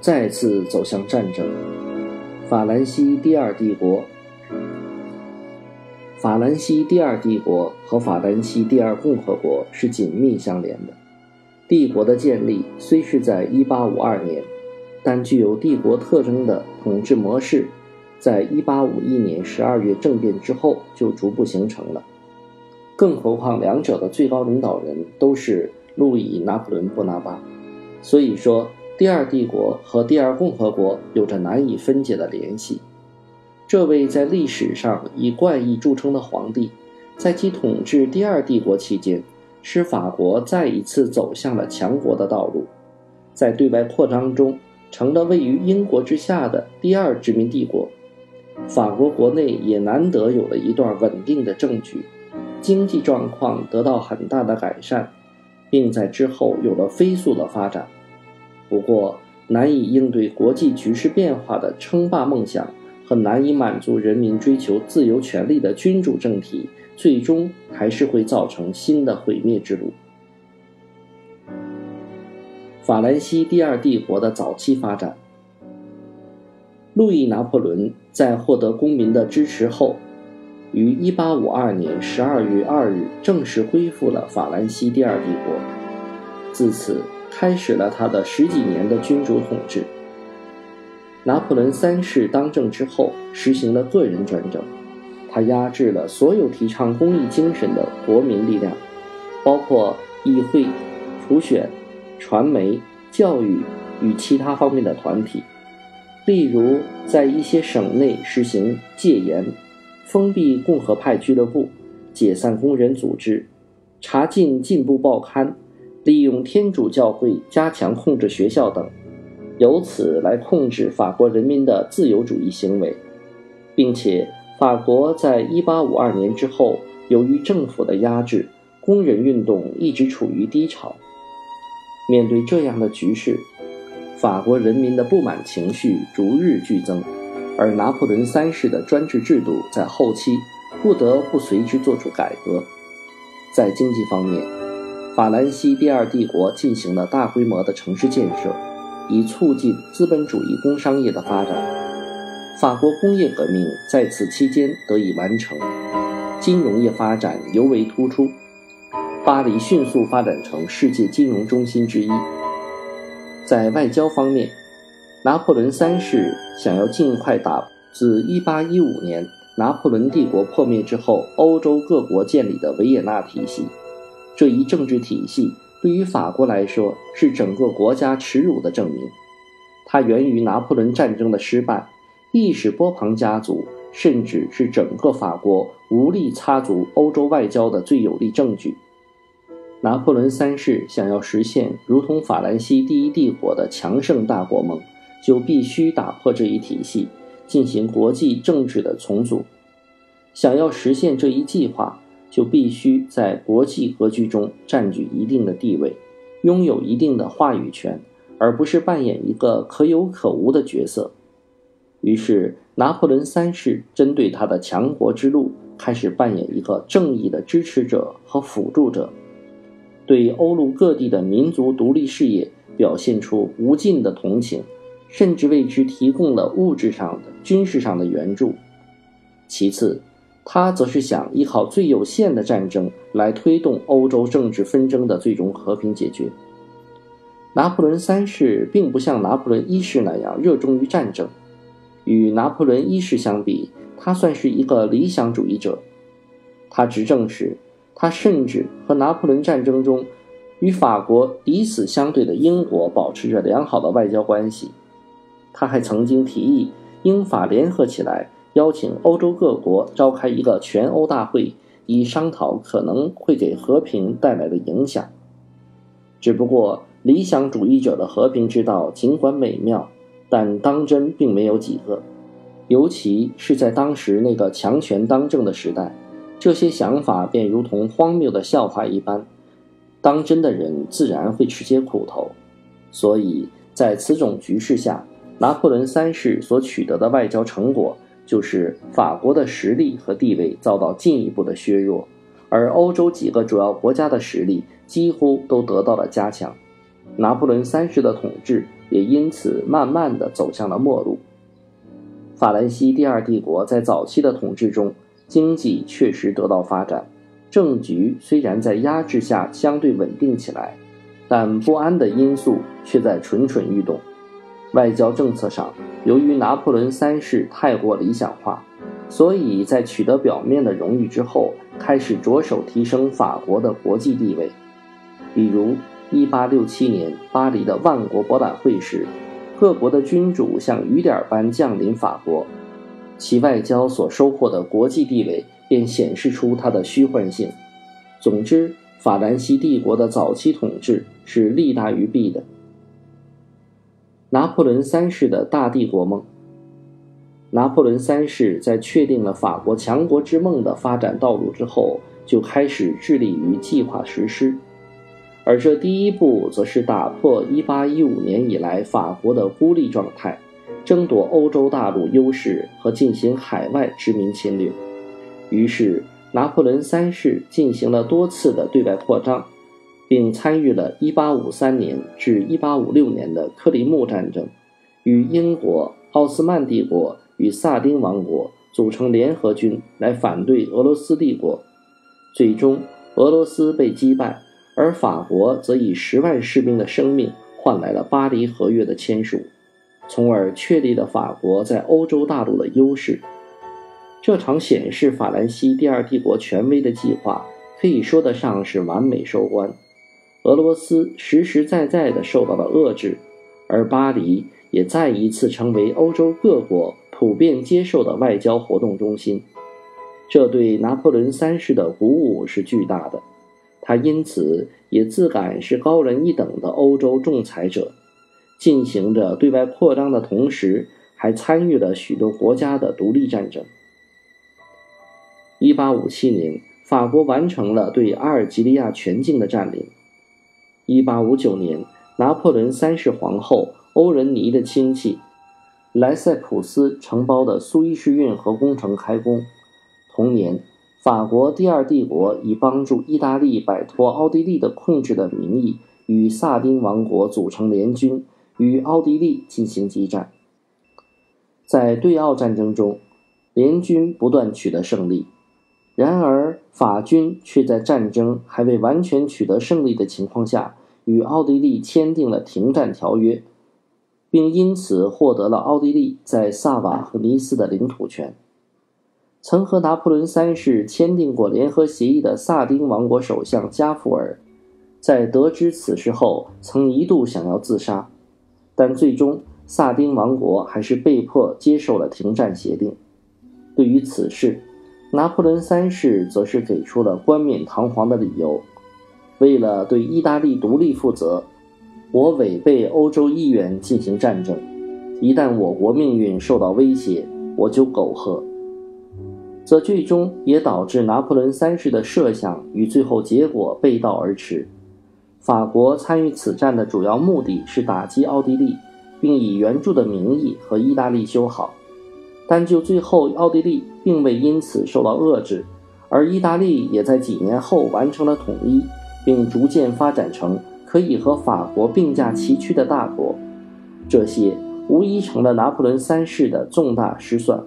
再次走向战争。法兰西第二帝国法兰西第二帝国和法兰西第二共和国是紧密相连的。帝国的建立虽是在1852年，但具有帝国特征的统治模式在1851年12月政变之后就逐步形成了。更何况两者的最高领导人都是路易·拿破仑·波拿巴，所以说第二帝国和第二共和国有着难以分解的联系。这位在历史上以怪异著称的皇帝，在其统治第二帝国期间，使法国再一次走向了强国的道路，在对外扩张中成了位于英国之下的第二殖民帝国。法国国内也难得有了一段稳定的政局，经济状况得到很大的改善，并在之后有了飞速的发展。不过，难以应对国际局势变化的称霸梦想和难以满足人民追求自由权利的君主政体，最终还是会造成新的毁灭之路。法兰西第二帝国的早期发展。路易·拿破仑在获得公民的支持后，于1852年12月2日正式恢复了法兰西第二帝国，自此开始了他的10几年的君主统治。拿破仑3世当政之后，实行了个人专政，他压制了所有提倡公益精神的国民力量，包括议会、普选、传媒、教育与其他方面的团体。例如，在一些省内实行戒严，封闭共和派俱乐部，解散工人组织，查禁进步报刊，利用天主教会加强控制学校等，由此来控制法国人民的自由主义行为。并且法国在1852年之后，由于政府的压制，工人运动一直处于低潮。面对这样的局势，法国人民的不满情绪逐日剧增，而拿破仑3世的专制制度在后期不得不随之做出改革。在经济方面，法兰西第二帝国进行了大规模的城市建设，以促进资本主义工商业的发展。法国工业革命在此期间得以完成，金融业发展尤为突出，巴黎迅速发展成世界金融中心之一。在外交方面，拿破仑3世想要尽快自1815年拿破仑帝国破灭之后，欧洲各国建立的维也纳体系。这一政治体系对于法国来说是整个国家耻辱的证明。它源于拿破仑战争的失败，亦使波旁家族甚至是整个法国无力插足欧洲外交的最有力证据。拿破仑3世想要实现如同法兰西第一帝国的强盛大国梦，就必须打破这一体系，进行国际政治的重组。想要实现这一计划，就必须在国际格局中占据一定的地位，拥有一定的话语权，而不是扮演一个可有可无的角色。于是拿破仑3世针对他的强国之路，开始扮演一个正义的支持者和辅助者，对欧陆各地的民族独立事业表现出无尽的同情，甚至为之提供了物质上的、军事上的援助。其次，他则是想依靠最有限的战争来推动欧洲政治纷争的最终和平解决。拿破仑3世并不像拿破仑1世那样热衷于战争，与拿破仑1世相比，他算是一个理想主义者。他执政时，他甚至和拿破仑战争中与法国敌死相对的英国保持着良好的外交关系。他还曾经提议英法联合起来，邀请欧洲各国召开一个全欧大会，以商讨可能会给和平带来的影响。只不过理想主义者的和平之道尽管美妙，但当真并没有几个，尤其是在当时那个强权当政的时代，这些想法便如同荒谬的笑话一般，当真的人自然会吃些苦头。所以在此种局势下，拿破仑3世所取得的外交成果就是法国的实力和地位遭到进一步的削弱，而欧洲几个主要国家的实力几乎都得到了加强。 拿破仑三世的统治也因此慢慢地走向了末路。法兰西第二帝国在早期的统治中，经济确实得到发展，政局虽然在压制下相对稳定起来，但不安的因素却在蠢蠢欲动。外交政策上，由于拿破仑三世太过理想化，所以在取得表面的荣誉之后，开始着手提升法国的国际地位。比如1867年巴黎的万国博览会时，各国的君主像雨点般降临法国，其外交所收获的国际地位便显示出它的虚幻性。总之，法兰西帝国的早期统治是利大于弊的。拿破仑三世的大帝国梦。拿破仑三世在确定了法国强国之梦的发展道路之后，就开始致力于计划实施。而这第一步则是打破1815年以来法国的孤立状态，争夺欧洲大陆优势和进行海外殖民侵略。于是拿破仑三世进行了多次的对外扩张，并参与了1853年至1856年的克里木战争，与英国、奥斯曼帝国与萨丁王国组成联合军来反对俄罗斯帝国。最终俄罗斯被击败，而法国则以10万士兵的生命换来了巴黎和约的签署，从而确立了法国在欧洲大陆的优势。这场显示法兰西第二帝国权威的计划可以说得上是完美收官。俄罗斯实实在在地受到了遏制，而巴黎也再一次成为欧洲各国普遍接受的外交活动中心。这对拿破仑三世的鼓舞是巨大的，他因此也自感是高人一等的欧洲仲裁者，进行着对外扩张的同时，还参与了许多国家的独立战争。1857年，法国完成了对阿尔及利亚全境的占领。1859年，拿破仑三世皇后欧仁妮的亲戚莱塞普斯承包的苏伊士运河工程开工。同年，法国第二帝国以帮助意大利摆脱奥地利的控制的名义，与萨丁王国组成联军，与奥地利进行激战。在对奥战争中，联军不断取得胜利，然而法军却在战争还未完全取得胜利的情况下，与奥地利签订了停战条约，并因此获得了奥地利在萨瓦和尼斯的领土权。曾和拿破仑三世签订过联合协议的萨丁王国首相加富尔，在得知此事后曾一度想要自杀，但最终萨丁王国还是被迫接受了停战协定。对于此事，拿破仑三世则是给出了冠冕堂皇的理由：为了对意大利独立负责，我违背欧洲意愿进行战争，一旦我国命运受到威胁，我就苟合。则最终也导致拿破仑三世的设想与最后结果背道而驰。法国参与此战的主要目的是打击奥地利，并以援助的名义和意大利修好，但就最后奥地利并未因此受到遏制，而意大利也在几年后完成了统一，并逐渐发展成可以和法国并驾齐驱的大国。这些无疑成了拿破仑三世的重大失算。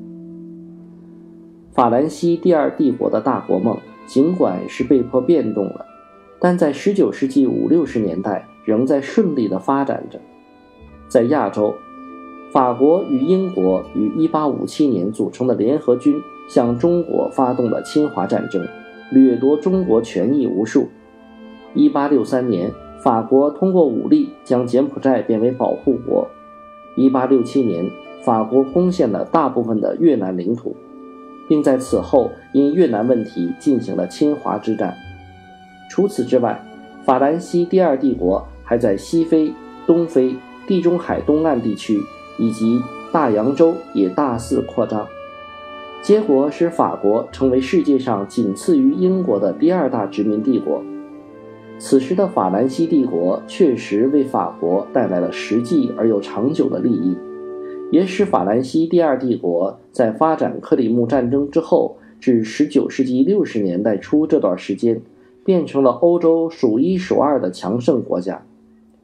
法兰西第二帝国的大国梦尽管是被迫变动了，但在19世纪50、60年代仍在顺利地发展着。在亚洲，法国与英国于1857年组成的联合军向中国发动了侵华战争，掠夺中国权益无数。1863年，法国通过武力将柬埔寨变为保护国。1867年，法国攻陷了大部分的越南领土，并在此后因越南问题进行了侵华之战。除此之外，法兰西第二帝国还在西非、东非、地中海东岸地区以及大洋洲也大肆扩张，结果使法国成为世界上仅次于英国的第二大殖民帝国。此时的法兰西帝国确实为法国带来了实际而又长久的利益，也使法兰西第二帝国在发展克里木战争之后至19世纪60年代初这段时间，变成了欧洲数一数二的强盛国家。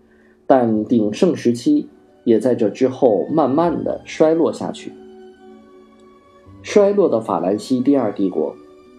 但鼎盛时期也在这之后慢慢的衰落下去。衰落的法兰西第二帝国。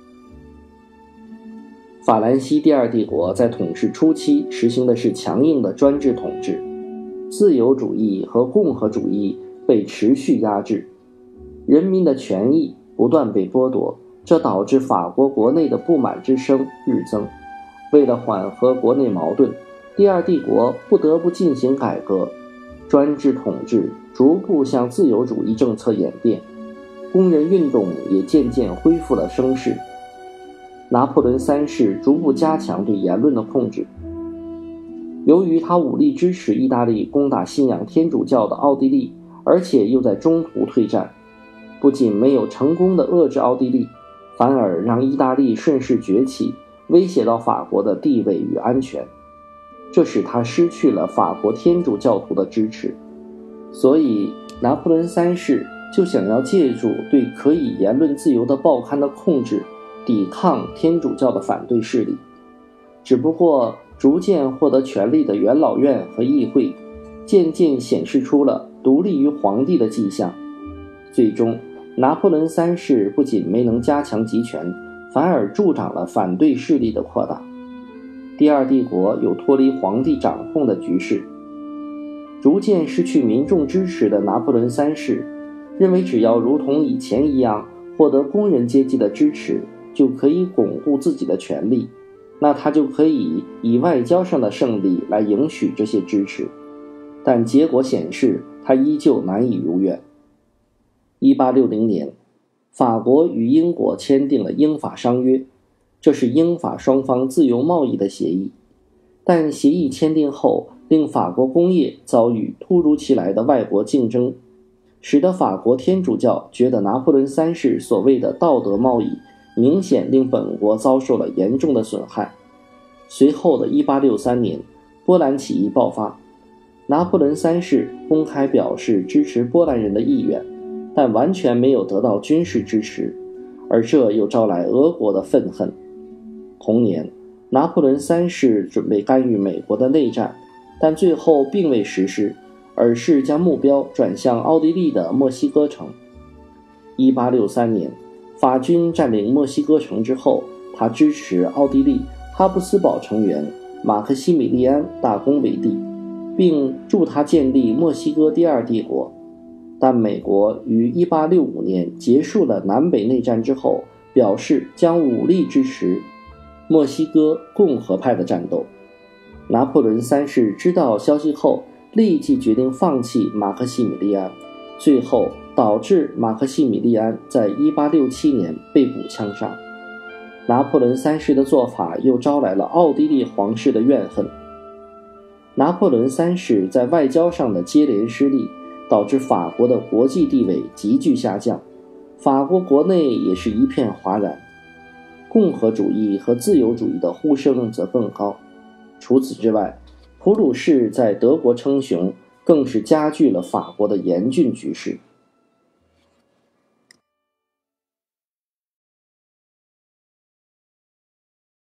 法兰西第二帝国在统治初期实行的是强硬的专制统治，自由主义和共和主义被持续压制，人民的权益不断被剥夺，这导致法国国内的不满之声日增。为了缓和国内矛盾，第二帝国不得不进行改革，专制统治逐步向自由主义政策演变，工人运动也渐渐恢复了声势。拿破仑三世逐步加强对言论的控制。由于他武力支持意大利攻打信仰天主教的奥地利，而且又在中途退战，不仅没有成功的遏制奥地利，反而让意大利顺势崛起，威胁到法国的地位与安全，这使他失去了法国天主教徒的支持。所以拿破仑三世就想要借助对可以言论自由的报刊的控制，抵抗天主教的反对势力。只不过逐渐获得权力的元老院和议会渐渐显示出了独立于皇帝的迹象。最终拿破仑三世不仅没能加强集权，反而助长了反对势力的扩大。第二帝国有脱离皇帝掌控的局势。逐渐失去民众支持的拿破仑三世认为，只要如同以前一样获得工人阶级的支持，就可以巩固自己的权利，那他就可以以外交上的胜利来赢取这些支持。但结果显示，他依旧难以如愿。1860年，法国与英国签订了英法商约，这是英法双方自由贸易的协议。但协议签订后，令法国工业遭遇突如其来的外国竞争，使得法国天主教觉得拿破仑三世所谓的道德贸易明显令本国遭受了严重的损害。随后的1863年，波兰起义爆发，拿破仑三世公开表示支持波兰人的意愿，但完全没有得到军事支持，而这又招来俄国的愤恨。同年，拿破仑三世准备干预美国的内战，但最后并未实施，而是将目标转向奥地利的墨西哥城。1863年，法军占领墨西哥城之后，他支持奥地利哈布斯堡成员马克西米利安大公为帝，并助他建立墨西哥第二帝国。但美国于1865年结束了南北内战之后，表示将武力支持墨西哥共和派的战斗。拿破仑三世知道消息后，立即决定放弃马克西米利安，最后导致马克西米利安在1867年被捕枪杀。拿破仑三世的做法又招来了奥地利皇室的怨恨。拿破仑三世在外交上的接连失利，导致法国的国际地位急剧下降，法国国内也是一片哗然，共和主义和自由主义的呼声则更高。除此之外，普鲁士在德国称雄，更是加剧了法国的严峻局势。